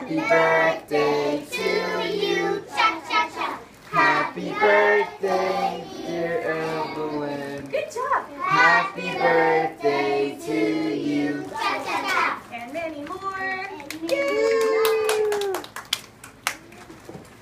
Happy birthday to you. Cha cha cha. Happy birthday.